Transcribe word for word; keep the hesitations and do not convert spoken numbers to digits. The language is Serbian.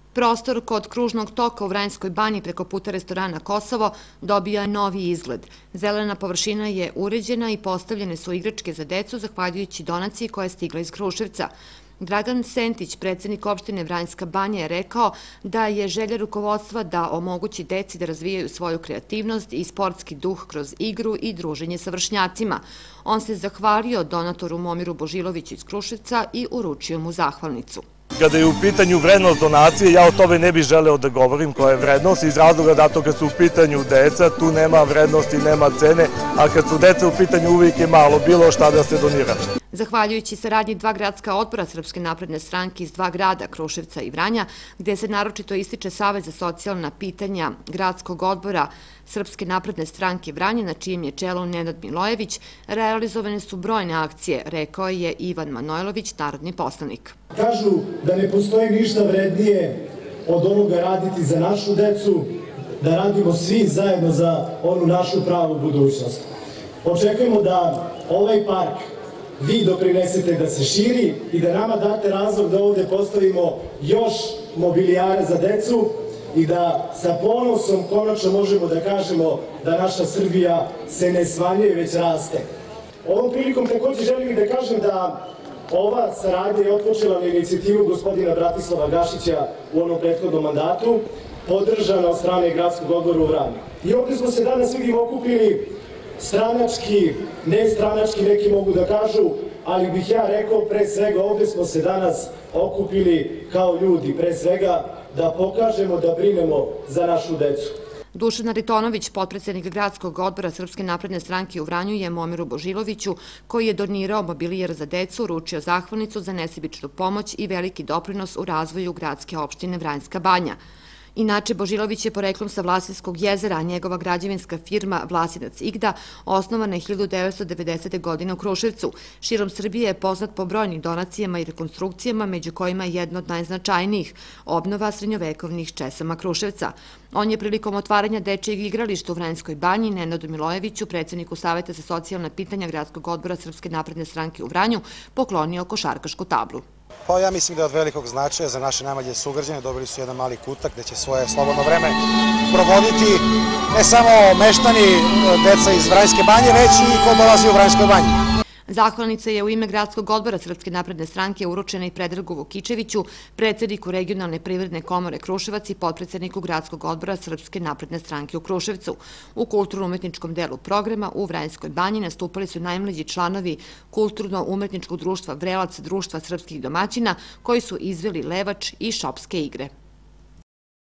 Prostor kod kružnog toka u Vranjskoj banji preko puta restorana Kosovo dobija novi izgled. Zelena površina je uređena i postavljene su igračke za decu zahvaljujući donaciji koja je stigla iz Kruševca. Dragan Sentić, predsjednik opštine Vranjska banja, je rekao da je želja rukovodstva da omogući deci da razvijaju svoju kreativnost i sportski duh kroz igru i druženje sa vršnjacima. On se zahvalio donatoru Momiru Božiloviću iz Kruševca i uručio mu zahvalnicu. Kada je u pitanju vrednost donacije, ja o tome ne bih želeo da govorim koja je vrednost, iz razloga da to kad su u pitanju deca, tu nema vrednosti, nema cene, a kad su deca u pitanju uvijek je malo bilo šta da se donira. Zahvaljujući saradnji dva gradska odbora Srpske napredne stranke iz dva grada, Kruševca i Vranja, gde se naročito ističe Savet za socijalna pitanja gradskog odbora Srpske napredne stranke Vranje, na čijem je čelu Nenad Milojević, realizovane su brojne akcije, rekao je Ivan Manojlović, narodni poslanik. Kažu da ne postoji ništa vrednije od onoga raditi za našu decu, da radimo svi zajedno za onu našu pravu budućnost. Očekujemo da ovaj park vi doprinesete da se širi i da nama date razlog da ovdje postavimo još mobilijare za decu i da sa ponosom konačno možemo da kažemo da naša Srbija se ne smanjuje, već raste. Ovom prilikom također želim da kažem da ova saradnja je otpočela na inicijativu gospodina Bratislava Gašića u onom prethodnom mandatu, podržana od strane gradskog odbora u Vranju. I ovdje smo se danas vidimo okupili stranački, nestranački, neki mogu da kažu, ali bih ja rekao pre svega ovdje smo se danas okupili kao ljudi, pre svega da pokažemo da brinemo za našu decu. Dušan Aritonović, potpredsjednik gradskog odbora Srpske napredne stranke u Vranju, je Momiru Božiloviću, koji je donirao mobilijer za decu, uručio zahvalnicu za nesebičnu pomoć i veliki doprinos u razvoju gradske opštine Vranjska banja. Inače, Božilović je poreklom sa Vlasinskog jezera, a njegova građevinska firma Vlasinac Igda osnovana je hiljadu devetsto devedesete. godine u Kruševcu. Širom Srbije je poznat po brojnim donacijama i rekonstrukcijama, među kojima je jedna od najznačajnijih – obnova srednjovekovnih česama Kruševca. On je prilikom otvaranja dečijeg igrališta u Vranjskoj banji Nenadu Milojeviću, predsjedniku Saveta za socijalna pitanja gradskog odbora Srpske napredne stranke u Vranju, poklonio košarkašku tablu. Pa ja mislim da je od velikog značaja za naše najmlađe sugrađane. Dobili su jedan mali kutak gde će svoje slobodno vreme provoditi ne samo meštani, deca iz Vranjske banje, već i ko dolazi u Vranjskoj banji. Zahvalnica je u ime gradskog odbora Srpske napredne stranke uručena i Predragu Vukičeviću, predsjedniku regionalne privredne komore Kruševac i potpredsjedniku gradskog odbora Srpske napredne stranke u Kruševcu. U kulturno-umetničkom delu programa u Vranjskoj banji nastupali su najmlađi članovi Kulturno-umetničkog društva Vrelac, društva srpskih domaćina, koji su izveli levač i šopske igre.